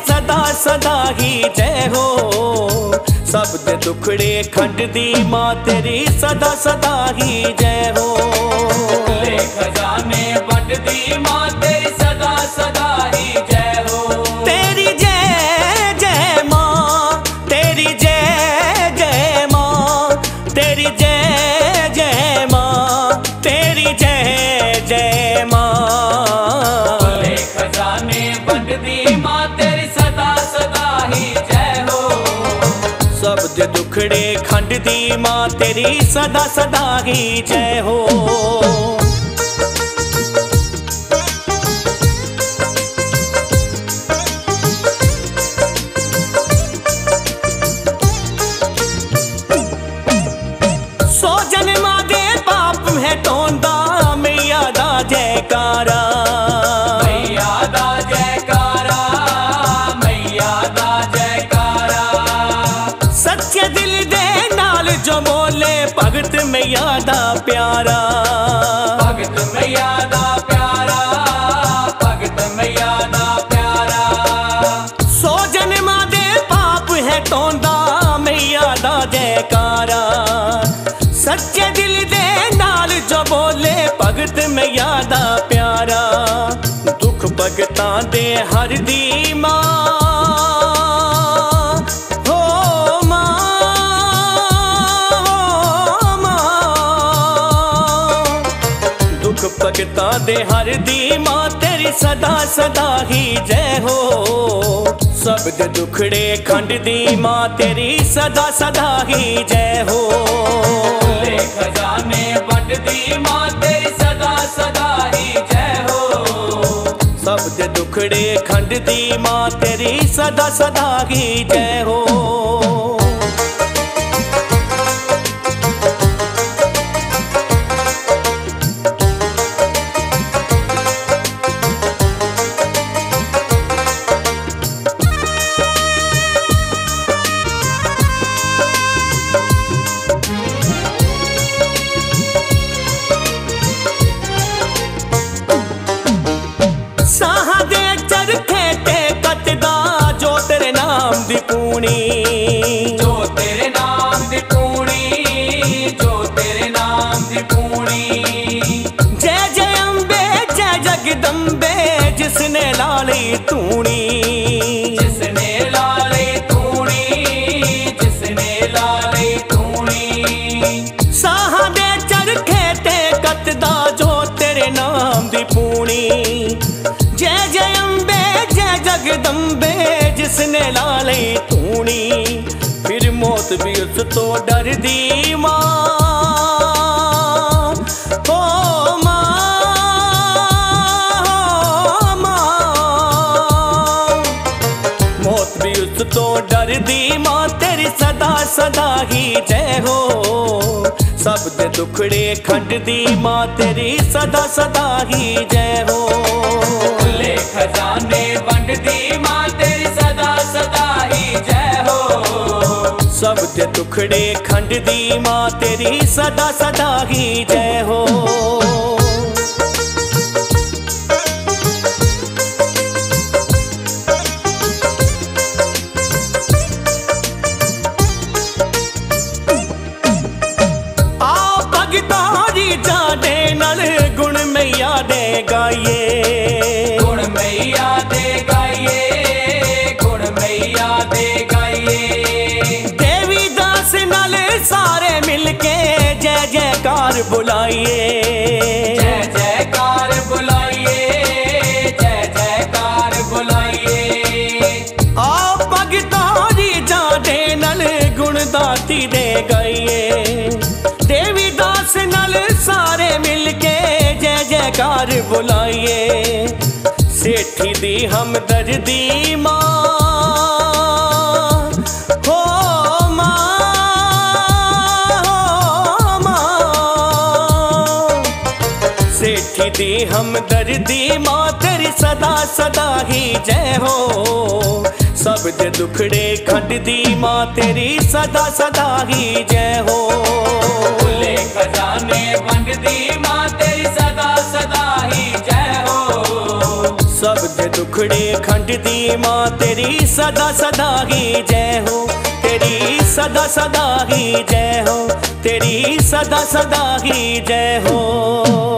सदा सदा ही जय हो। सब दे दुखड़े खंड दी मां तेरी सदा सदा ही जय हो। ले खजाने बंड दी मां तेरी सदा सदा ही जय हो। तेरी जय जय मां, तेरी जय जय मां, तेरी जय जय मां, तेरी जय जय मां। ले खजाने बंड दी मां तेरी सदा सदा ही जय हो। सब दे दुखड़े खंड दी मां तेरी सदा सदा ही जय हो। सो जन्मा दे पाप है तोंदा मैया दा जयकारा। मैया दा जयकारा, मैया दा जयकारा। सच्चे दिल दे नाल जो बोले भगत मैया दा प्यारा। भगत मैया दा प्यारा, भगत मैया दा प्यारा। सो जन्मा दे पाप है तोंदा मैया दा जयकारा। सच्चे दिल दे नाल जो बोले भगत मैया दा प्यारा। दुख भगतां दे हर दी मां हो मां, हो मां। दुख भगतां दे हर दी मां तेरी सदा सदा ही जय हो। सब दे दुखड़े खंड दी मां तेरी सदा सदा ही जय हो। ले खजाने बंड दी मां तेरी सदा सदा ही जय हो। सब दे दुखड़े खंड दी मां तेरी सदा सदा ही जय हो। साहा दे चरखे ते कटदा जो तेरे नाम दी पूनी। जो तेरे नाम दी पूनी, जो तेरे नाम दी पूनी। जय जय अम्बे जय जगदम्बे जिसने लाली तूनी। जिसने लाले तूनी, जिसने लाले तूनी। साहा दे चरखे ते कटदा जो तेरे नाम दी पूनी। जय जय अम्बे जय जगदम्बे जिसने लाली तूनी। फिर मौत भी उस तो डर दी मां हो मां, हो मां। मौत भी उस तो डर दी मां तेरी सदा सदा ही जय हो। सब दे दुखड़े खंड दी मां तेरी सदा सदा ही जय हो। ले खजाने बंड दी मां तेरी सदा सदा ही जय हो। सब दे दुखड़े खंड दी मां तेरी सदा सदा ही जय हो। आओ भगतारी जाने नल गुण मैया दे गाइए। गुण मैया दे गाइए, गुण मैया दे गाइए। देवी दास नल सारे मिलके जय जयकार बुलाइए। जय जयकार बुलाइए, जय जयकार बुलाइए। आओ भगतारी जाने नल गुण दाती दे गाइए। देवी दास नल सारे मिलके जय जयकार बुलाइए। सेठी दी हमदर्दी मां हो मां, हो मां। सेठी दी हमदर्दी मां तेरी सदा सदा ही जय हो। सब दे दुखड़े खंड दी मां तेरी सदा सदा ही जय हो। ले खजाने बंड दी मां तेरी सदा सदा ही जय हो। सब दे दुख दुखड़े खंड दी माँ तेरी सदा सदा ही जय हो, तेरी सदा सदा ही जय हो, तेरी सदा सदा ही जय हो।